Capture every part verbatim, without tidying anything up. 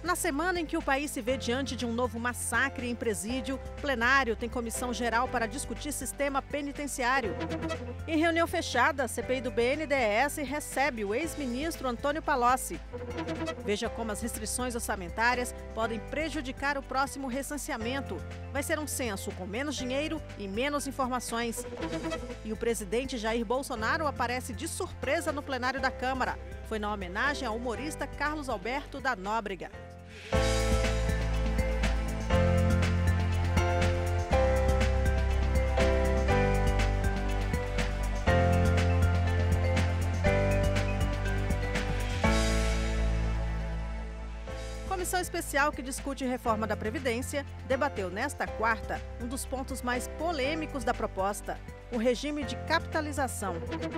Na semana em que o país se vê diante de um novo massacre em presídio, o plenário tem comissão geral para discutir sistema penitenciário. Em reunião fechada, a C P I do B N D E S recebe o ex-ministro Antônio Palocci. Veja como as restrições orçamentárias podem prejudicar o próximo recenseamento. Vai ser um censo com menos dinheiro e menos informações. E o presidente Jair Bolsonaro aparece de surpresa no plenário da Câmara. Foi na homenagem ao humorista Carlos Alberto da Nóbrega. Comissão especial que discute reforma da Previdência debateu nesta quarta um dos pontos mais polêmicos da proposta, o regime de capitalização.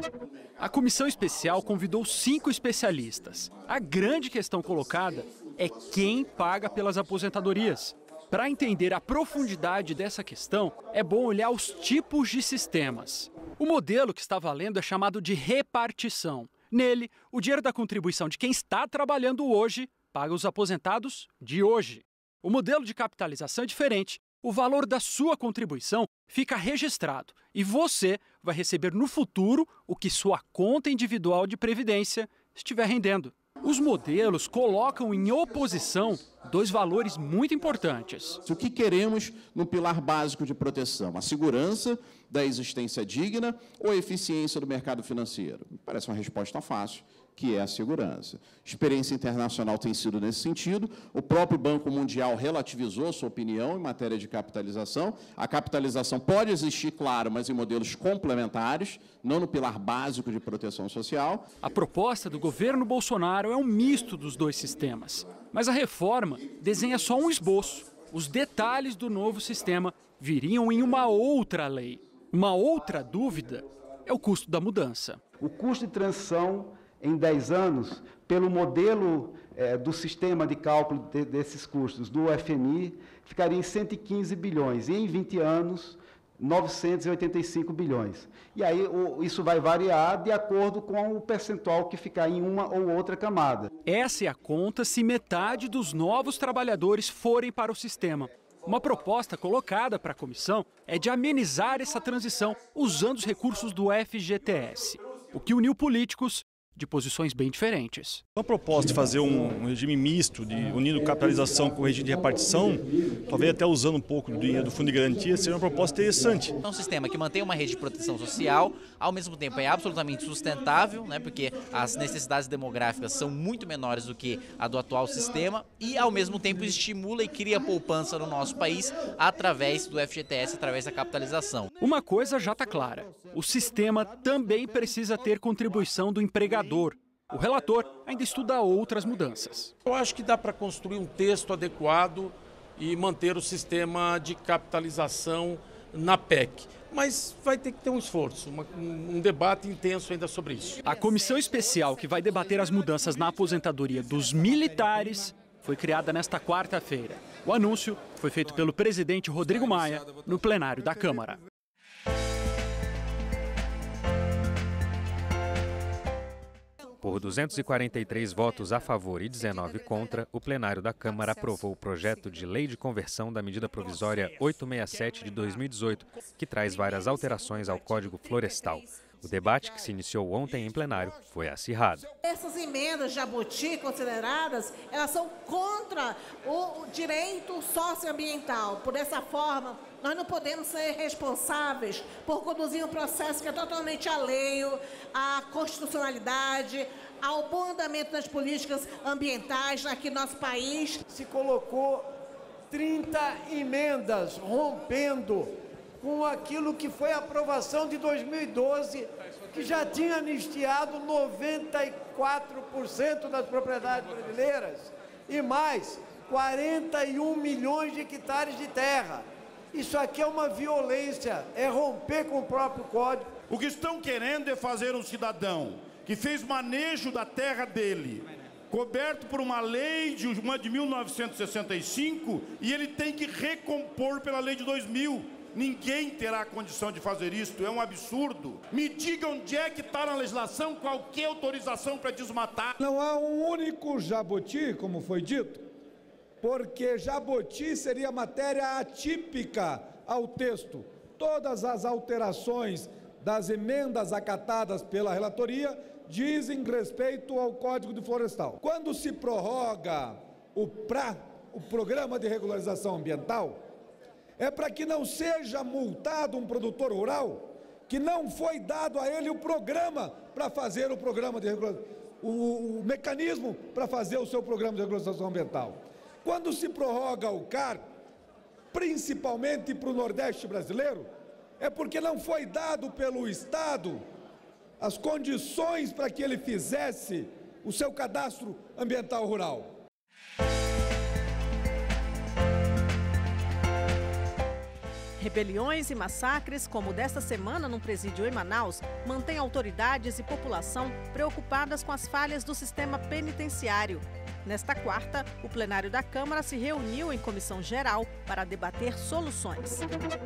A comissão especial convidou cinco especialistas. A grande questão colocada é quem paga pelas aposentadorias. Para entender a profundidade dessa questão, é bom olhar os tipos de sistemas. O modelo que está valendo é chamado de repartição. Nele, o dinheiro da contribuição de quem está trabalhando hoje paga os aposentados de hoje. O modelo de capitalização é diferente. O valor da sua contribuição fica registrado e você vai receber no futuro o que sua conta individual de previdência estiver rendendo. Os modelos colocam em oposição dois valores muito importantes. O que queremos no pilar básico de proteção? A segurança da existência digna ou a eficiência do mercado financeiro? Parece uma resposta fácil, que é a segurança. Experiência internacional tem sido nesse sentido. O próprio Banco Mundial relativizou sua opinião em matéria de capitalização. A capitalização pode existir, claro, mas em modelos complementares, não no pilar básico de proteção social. A proposta do governo Bolsonaro é um misto dos dois sistemas. Mas a reforma desenha só um esboço. Os detalhes do novo sistema viriam em uma outra lei. Uma outra dúvida é o custo da mudança. O custo de transição em dez anos, pelo modelo é, do sistema de cálculo de, desses custos do F M I, ficaria em cento e quinze bilhões, e em vinte anos, novecentos e oitenta e cinco bilhões. E aí o, isso vai variar de acordo com o percentual que ficar em uma ou outra camada. Essa é a conta se metade dos novos trabalhadores forem para o sistema. Uma proposta colocada para a comissão é de amenizar essa transição usando os recursos do F G T S, o que uniu políticos de posições bem diferentes. A proposta de fazer um regime misto, de unindo capitalização com o regime de repartição, talvez até usando um pouco do dinheiro do fundo de garantia, seria uma proposta interessante. É um sistema que mantém uma rede de proteção social, ao mesmo tempo é absolutamente sustentável, né, porque as necessidades demográficas são muito menores do que a do atual sistema e, ao mesmo tempo, estimula e cria poupança no nosso país através do F G T S, através da capitalização. Uma coisa já está clara, o sistema também precisa ter contribuição do empregador. O relator ainda estuda outras mudanças. Eu acho que dá para construir um texto adequado e manter o sistema de capitalização na P E C. Mas vai ter que ter um esforço, uma, um debate intenso ainda sobre isso. A comissão especial que vai debater as mudanças na aposentadoria dos militares foi criada nesta quarta-feira. O anúncio foi feito pelo presidente Rodrigo Maia no plenário da Câmara. Por duzentos e quarenta e três votos a favor e dezenove contra, o plenário da Câmara aprovou o projeto de Lei de Conversão da Medida Provisória oitocentos e sessenta e sete de dois mil e dezoito, que traz várias alterações ao Código Florestal. O debate, que se iniciou ontem em plenário, foi acirrado. Essas emendas jabuti consideradas, elas são contra o direito socioambiental. Por essa forma, nós não podemos ser responsáveis por conduzir um processo que é totalmente alheio à constitucionalidade, ao bom andamento das políticas ambientais aqui no nosso país. Se colocou trinta emendas rompendo com aquilo que foi a aprovação de dois mil e doze, que já tinha anistiado noventa e quatro por cento das propriedades brasileiras e mais quarenta e um milhões de hectares de terra. Isso aqui é uma violência, é romper com o próprio código. O que estão querendo é fazer um cidadão que fez manejo da terra dele, coberto por uma lei de, uma de mil novecentos e sessenta e cinco, e ele tem que recompor pela lei de dois mil. Ninguém terá condição de fazer isso, é um absurdo. Me diga onde é que está na legislação qualquer autorização para desmatar. Não há um único jabuti, como foi dito, porque Jaboti seria matéria atípica ao texto. Todas as alterações das emendas acatadas pela relatoria dizem respeito ao Código Florestal. Quando se prorroga o PRA, o Programa de Regularização Ambiental, é para que não seja multado um produtor rural que não foi dado a ele o programa para fazer o programa de regularização, o, o mecanismo para fazer o seu programa de regularização ambiental. Quando se prorroga o C A R, principalmente para o Nordeste brasileiro, é porque não foi dado pelo Estado as condições para que ele fizesse o seu cadastro ambiental rural. Rebeliões e massacres, como o desta semana num presídio em Manaus, mantêm autoridades e população preocupadas com as falhas do sistema penitenciário. Nesta quarta, o plenário da Câmara se reuniu em comissão geral para debater soluções.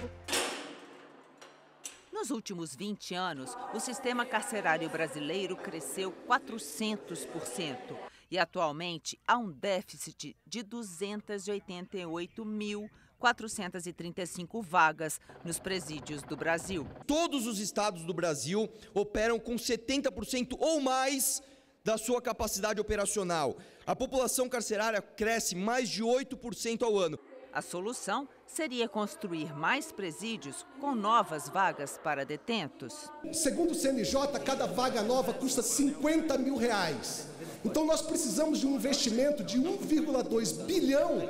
Nos últimos vinte anos, o sistema carcerário brasileiro cresceu quatrocentos por cento e atualmente há um déficit de duzentas e oitenta e oito mil quatrocentas e trinta e cinco vagas nos presídios do Brasil. Todos os estados do Brasil operam com setenta por cento ou mais da sua capacidade operacional. A população carcerária cresce mais de oito por cento ao ano. A solução seria construir mais presídios com novas vagas para detentos. Segundo o C N J, cada vaga nova custa cinquenta mil reais. Então nós precisamos de um investimento de um vírgula dois bilhão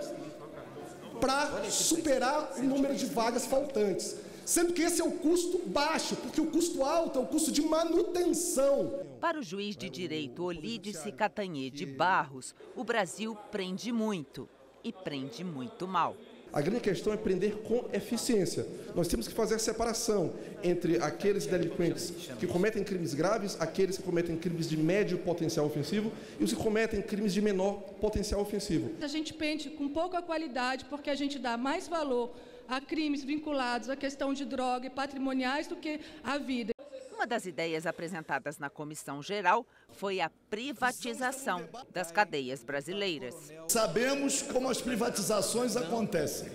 para superar o número de vagas faltantes. Sendo que esse é o custo baixo, porque o custo alto é o custo de manutenção. Para o juiz de direito Olídice Catanhê de Barros, o Brasil prende muito e prende muito mal. A grande questão é prender com eficiência. Nós temos que fazer a separação entre aqueles delinquentes que cometem crimes graves, aqueles que cometem crimes de médio potencial ofensivo e os que cometem crimes de menor potencial ofensivo. A gente prende com pouca qualidade porque a gente dá mais valor a crimes vinculados à questão de droga e patrimoniais do que à vida. Uma das ideias apresentadas na comissão geral foi a privatização das cadeias brasileiras. Sabemos como as privatizações acontecem.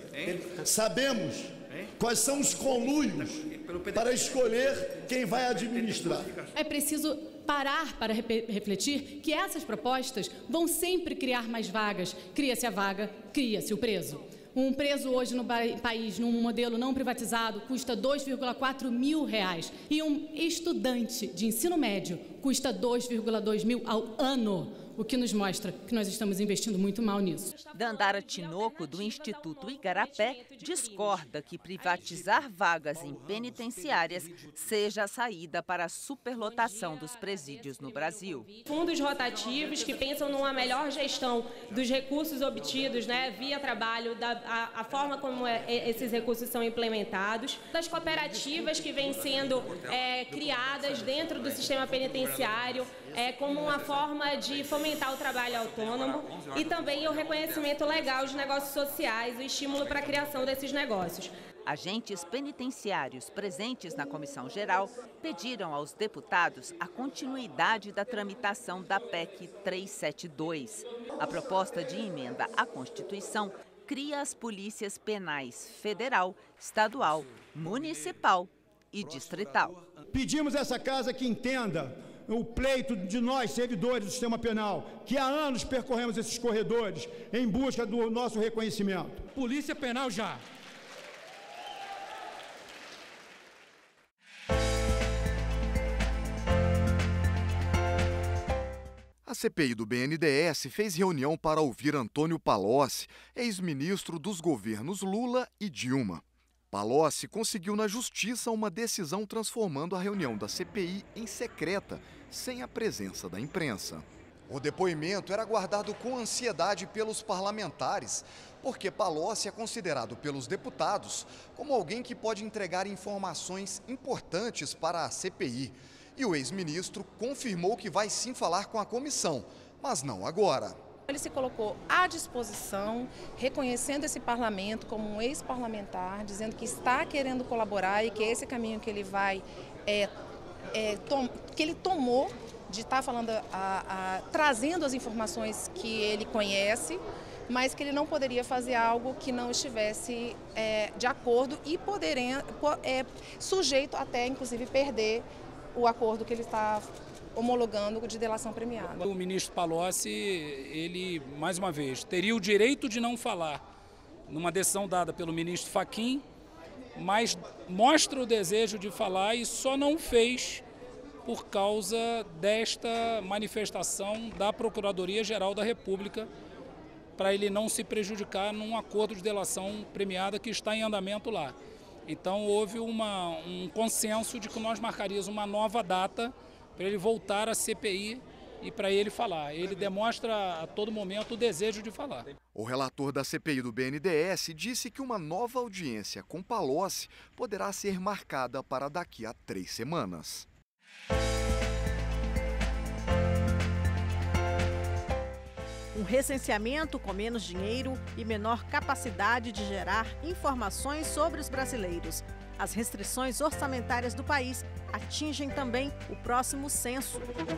Sabemos quais são os conluios para escolher quem vai administrar. É preciso parar para refletir que essas propostas vão sempre criar mais vagas. Cria-se a vaga, cria-se o preso. Um preso hoje no país, num modelo não privatizado, custa dois vírgula quatro mil reais. E um estudante de ensino médio custa dois vírgula dois mil ao ano, o que nos mostra que nós estamos investindo muito mal nisso. Dandara Tinoco, do Instituto Igarapé, discorda que privatizar vagas em penitenciárias seja a saída para a superlotação dos presídios no Brasil. Fundos rotativos que pensam numa melhor gestão dos recursos obtidos, né, via trabalho, da, a, a forma como é, esses recursos são implementados, das cooperativas que vêm sendo é, criadas dentro do sistema penitenciário é, como uma forma de fomentar o trabalho autônomo e também o reconhecimento legal de negócios sociais e o estímulo para a criação desses negócios. Agentes penitenciários presentes na comissão geral pediram aos deputados a continuidade da tramitação da P E C trezentos e setenta e dois. A proposta de emenda à Constituição cria as polícias penais federal, estadual, municipal e distrital. Pedimos a essa casa que entenda o pleito de nós, servidores do sistema penal, que há anos percorremos esses corredores em busca do nosso reconhecimento. Polícia Penal já! A C P I do B N D E S fez reunião para ouvir Antônio Palocci, ex-ministro dos governos Lula e Dilma. Palocci conseguiu na justiça uma decisão transformando a reunião da C P I em secreta, sem a presença da imprensa. O depoimento era aguardado com ansiedade pelos parlamentares, porque Palocci é considerado pelos deputados como alguém que pode entregar informações importantes para a C P I. E o ex-ministro confirmou que vai sim falar com a comissão, mas não agora. Ele se colocou à disposição, reconhecendo esse parlamento como um ex-parlamentar, dizendo que está querendo colaborar e que esse caminho que ele vai, é, é, tom, que ele tomou de estar falando, a, a, trazendo as informações que ele conhece, mas que ele não poderia fazer algo que não estivesse é, de acordo e poder, é, sujeito até, inclusive, perder o acordo que ele está homologando de delação premiada. O ministro Palocci, ele, mais uma vez, teria o direito de não falar numa decisão dada pelo ministro Fachin, mas mostra o desejo de falar e só não fez por causa desta manifestação da Procuradoria-Geral da República, para ele não se prejudicar num acordo de delação premiada que está em andamento lá. Então houve uma, um consenso de que nós marcaríamos uma nova data para ele voltar à C P I e para ele falar. Ele demonstra a todo momento o desejo de falar. O relator da C P I do B N D E S disse que uma nova audiência com Palocci poderá ser marcada para daqui a três semanas. Um recenseamento com menos dinheiro e menor capacidade de gerar informações sobre os brasileiros. As restrições orçamentárias do país atingem também o próximo censo.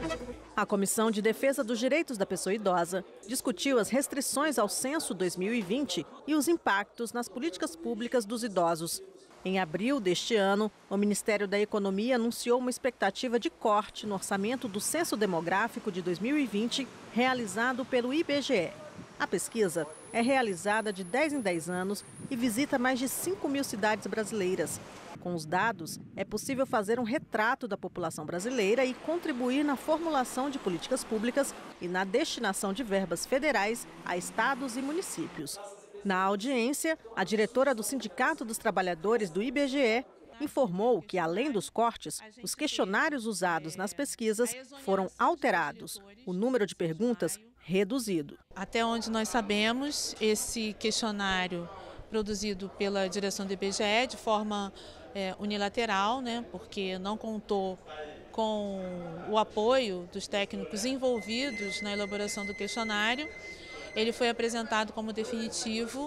A Comissão de Defesa dos Direitos da Pessoa Idosa discutiu as restrições ao censo dois mil e vinte e os impactos nas políticas públicas dos idosos. Em abril deste ano, o Ministério da Economia anunciou uma expectativa de corte no orçamento do Censo Demográfico de dois mil e vinte, realizado pelo I B G E. A pesquisa é realizada de dez em dez anos e visita mais de cinco mil cidades brasileiras. Com os dados, é possível fazer um retrato da população brasileira e contribuir na formulação de políticas públicas e na destinação de verbas federais a estados e municípios. Na audiência, a diretora do Sindicato dos Trabalhadores do I B G E informou que, além dos cortes, os questionários usados nas pesquisas foram alterados, o número de perguntas reduzido. Até onde nós sabemos, esse questionário produzido pela direção do I B G E de forma é, unilateral, né, porque não contou com o apoio dos técnicos envolvidos na elaboração do questionário. Ele foi apresentado como definitivo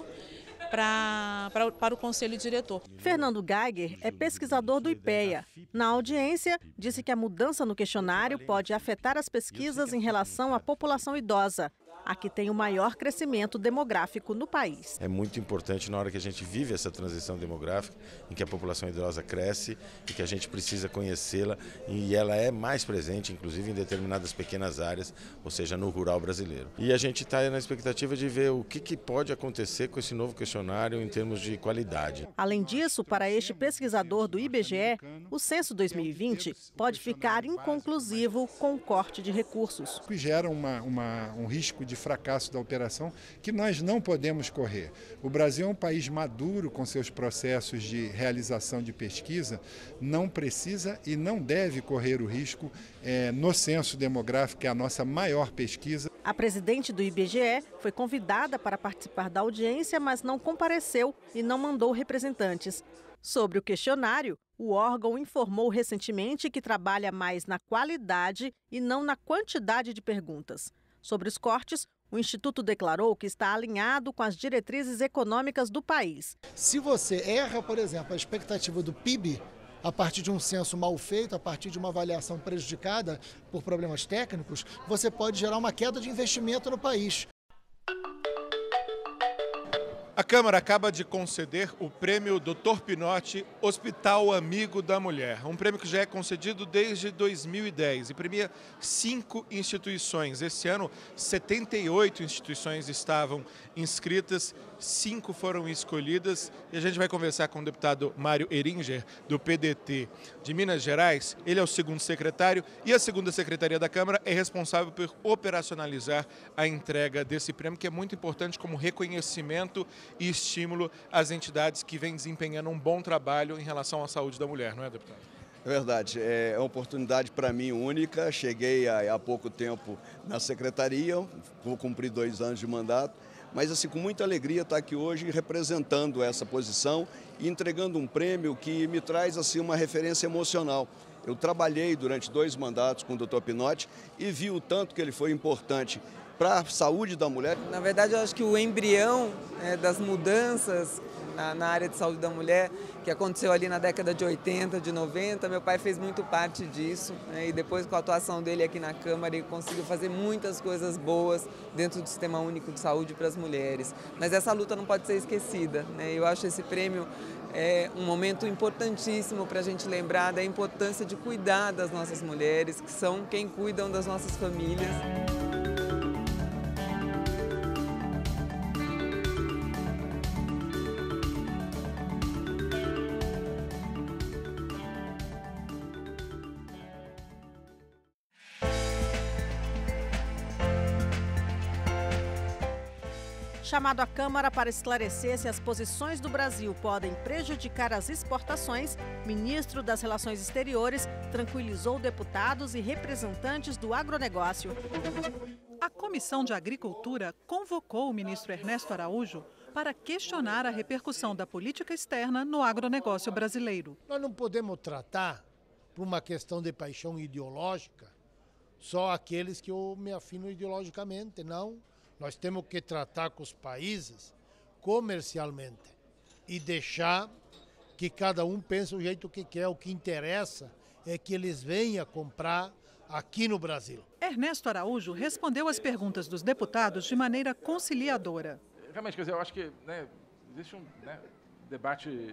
pra, pra, para o Conselho Diretor. Fernando Geiger é pesquisador do IPEA. Na audiência, disse que a mudança no questionário pode afetar as pesquisas em relação à população idosa, a que tem o maior crescimento demográfico no país. É muito importante na hora que a gente vive essa transição demográfica, em que a população idosa cresce e que a gente precisa conhecê-la, e ela é mais presente, inclusive em determinadas pequenas áreas, ou seja, no rural brasileiro. E a gente está na expectativa de ver o que, que pode acontecer com esse novo questionário em termos de qualidade. Além disso, para este pesquisador do I B G E, o censo dois mil e vinte pode ficar inconclusivo com o corte de recursos. Gera uma, uma, um risco de fracasso da operação que nós não podemos correr. O Brasil é um país maduro com seus processos de realização de pesquisa, não precisa e não deve correr o risco é, no censo demográfico, que é a nossa maior pesquisa. A presidente do I B G E foi convidada para participar da audiência, mas não compareceu e não mandou representantes. Sobre o questionário, o órgão informou recentemente que trabalha mais na qualidade e não na quantidade de perguntas. Sobre os cortes, o Instituto declarou que está alinhado com as diretrizes econômicas do país. Se você erra, por exemplo, a expectativa do P I B, a partir de um censo mal feito, a partir de uma avaliação prejudicada por problemas técnicos, você pode gerar uma queda de investimento no país. A Câmara acaba de conceder o prêmio doutor Pinotti Hospital Amigo da Mulher, um prêmio que já é concedido desde dois mil e dez e premia cinco instituições. Esse ano, setenta e oito instituições estavam inscritas, cinco foram escolhidas, e a gente vai conversar com o deputado Mário Eringer, do P D T de Minas Gerais. Ele é o segundo secretário e a segunda secretaria da Câmara é responsável por operacionalizar a entrega desse prêmio, que é muito importante como reconhecimento e estímulo às entidades que vêm desempenhando um bom trabalho em relação à saúde da mulher, não é, deputado? É verdade, é uma oportunidade para mim única. Cheguei há, há pouco tempo na secretaria, vou cumprir dois anos de mandato, mas assim, com muita alegria estar aqui hoje representando essa posição e entregando um prêmio que me traz assim, uma referência emocional. Eu trabalhei durante dois mandatos com o doutor Pinotti e vi o tanto que ele foi importante para a saúde da mulher. Na verdade, eu acho que o embrião é, das mudanças na, na área de saúde da mulher, que aconteceu ali na década de oitenta, de noventa. Meu pai fez muito parte disso, né? E depois com a atuação dele aqui na Câmara, ele conseguiu fazer muitas coisas boas dentro do Sistema Único de Saúde para as mulheres. Mas essa luta não pode ser esquecida, né? Eu acho esse prêmio é um momento importantíssimo para a gente lembrar da importância de cuidar das nossas mulheres, que são quem cuidam das nossas famílias. Chamado à Câmara para esclarecer se as posições do Brasil podem prejudicar as exportações, o ministro das Relações Exteriores tranquilizou deputados e representantes do agronegócio. A Comissão de Agricultura convocou o ministro Ernesto Araújo para questionar a repercussão da política externa no agronegócio brasileiro. Nós não podemos tratar, por uma questão de paixão ideológica, só aqueles que eu me afino ideologicamente, não. Nós temos que tratar com os países comercialmente e deixar que cada um pense o jeito que quer. O que interessa é que eles venham comprar aqui no Brasil. Ernesto Araújo respondeu às perguntas dos deputados de maneira conciliadora. Realmente, quer dizer, eu acho que né, existe um né, debate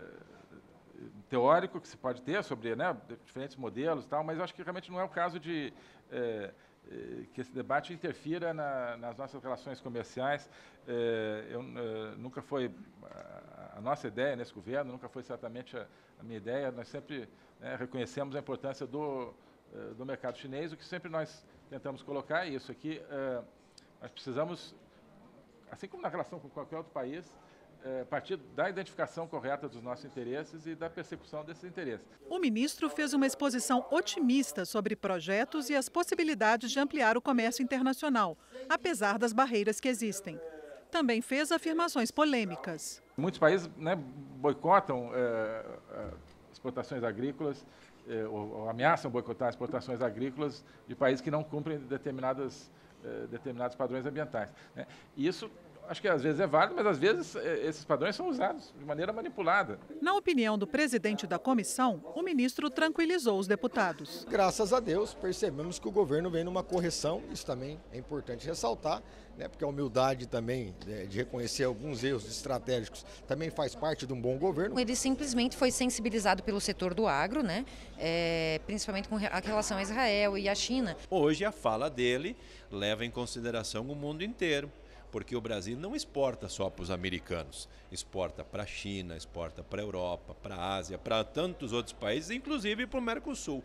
é, teórico que se pode ter sobre né, diferentes modelos e tal, mas eu acho que realmente não é o caso de... É, que esse debate interfira na, nas nossas relações comerciais. É, eu, é, nunca foi a, a nossa ideia nesse governo, nunca foi certamente a, a minha ideia. Nós sempre né, reconhecemos a importância do, do mercado chinês. O que sempre nós tentamos colocar é isso aqui. É, nós precisamos, assim como na relação com qualquer outro país, É, a partir da identificação correta dos nossos interesses e da persecução desses interesses. O ministro fez uma exposição otimista sobre projetos e as possibilidades de ampliar o comércio internacional, apesar das barreiras que existem. Também fez afirmações polêmicas. Muitos países né, boicotam é, exportações agrícolas, é, ou, ou ameaçam boicotar exportações agrícolas de países que não cumprem determinadas, é, determinados padrões ambientais. Né? E isso acho que às vezes é válido, mas às vezes esses padrões são usados de maneira manipulada. Na opinião do presidente da comissão, o ministro tranquilizou os deputados. Graças a Deus, percebemos que o governo vem numa correção, isso também é importante ressaltar, né, porque a humildade também né, de reconhecer alguns erros estratégicos também faz parte de um bom governo. Ele simplesmente foi sensibilizado pelo setor do agro, né, é, principalmente com a relação a Israel e a China. Hoje a fala dele leva em consideração o mundo inteiro. Porque o Brasil não exporta só para os americanos, exporta para a China, exporta para a Europa, para a Ásia, para tantos outros países, inclusive para o Mercosul.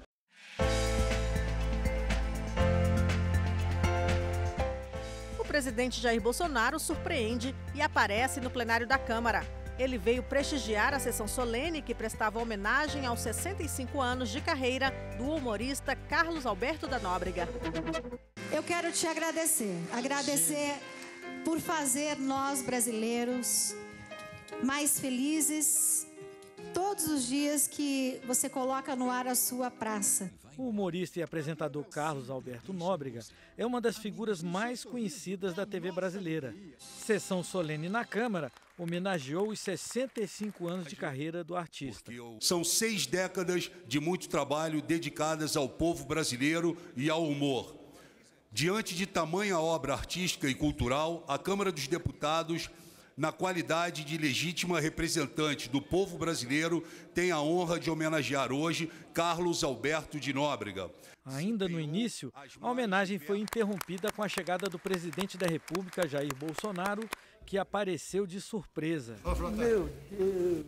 O presidente Jair Bolsonaro surpreende e aparece no plenário da Câmara. Ele veio prestigiar a sessão solene que prestava homenagem aos sessenta e cinco anos de carreira do humorista Carlos Alberto da Nóbrega. Eu quero te agradecer, agradecer por fazer nós brasileiros mais felizes todos os dias que você coloca no ar a sua praça. O humorista e apresentador Carlos Alberto Nóbrega é uma das figuras mais conhecidas da T V brasileira. Sessão solene na Câmara homenageou os sessenta e cinco anos de carreira do artista. São seis décadas de muito trabalho dedicadas ao povo brasileiro e ao humor. Diante de tamanha obra artística e cultural, a Câmara dos Deputados, na qualidade de legítima representante do povo brasileiro, tem a honra de homenagear hoje Carlos Alberto de Nóbrega. Ainda no início, a homenagem foi interrompida com a chegada do presidente da República, Jair Bolsonaro, que apareceu de surpresa. Meu Deus!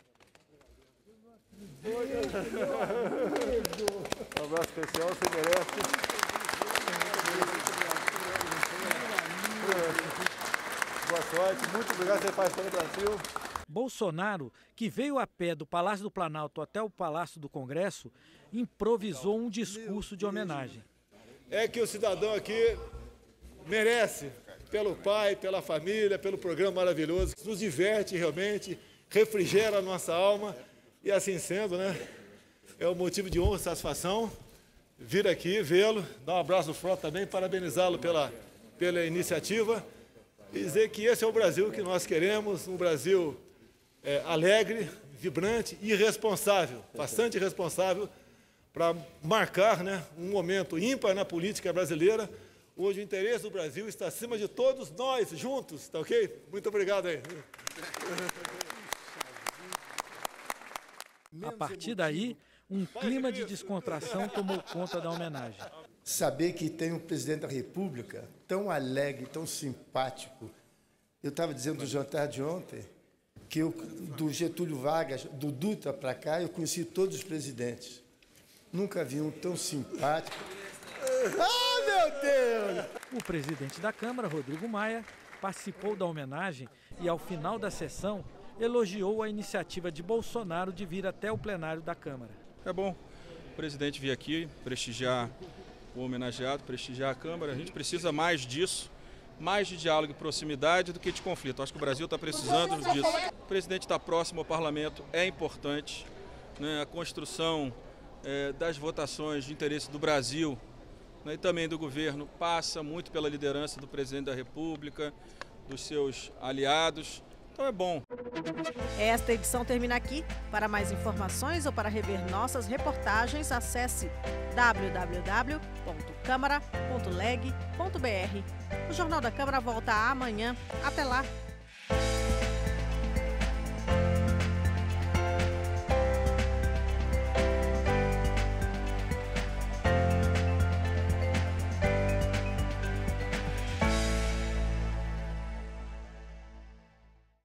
Um abraço especial, você merece. Boa sorte, muito obrigado por você faz pelo Brasil. Bolsonaro, que veio a pé do Palácio do Planalto até o Palácio do Congresso, improvisou um discurso de homenagem. É que o cidadão aqui merece, pelo pai, pela família, pelo programa maravilhoso, nos diverte realmente, refrigera a nossa alma e assim sendo, né, é um motivo de honra e satisfação vir aqui, vê-lo, dar um abraço no Frota também, parabenizá-lo pela, pela iniciativa e dizer que esse é o Brasil que nós queremos, um Brasil é, alegre, vibrante e responsável, bastante responsável, para marcar, né, um momento ímpar na política brasileira. Hoje o interesse do Brasil está acima de todos nós juntos, tá ok? Muito obrigado aí. A partir daí, um clima de descontração tomou conta da homenagem. Saber que tem um presidente da República tão alegre, tão simpático. Eu estava dizendo do jantar de ontem que eu, do Getúlio Vargas, do Dutra para cá, eu conheci todos os presidentes. Nunca vi um tão simpático. Ah, meu Deus! O presidente da Câmara, Rodrigo Maia, participou da homenagem e, ao final da sessão, elogiou a iniciativa de Bolsonaro de vir até o plenário da Câmara. É bom o presidente vir aqui prestigiar o homenageado, prestigiar a Câmara. A gente precisa mais disso, mais de diálogo e proximidade do que de conflito. Acho que o Brasil está precisando disso. O presidente está próximo ao parlamento, é importante, né? A construção é, das votações de interesse do Brasil, né, e também do governo passa muito pela liderança do presidente da República, dos seus aliados. Então é bom. Esta edição termina aqui. Para mais informações ou para rever nossas reportagens, acesse w w w ponto câmara ponto leg ponto b r. O Jornal da Câmara volta amanhã. Até lá!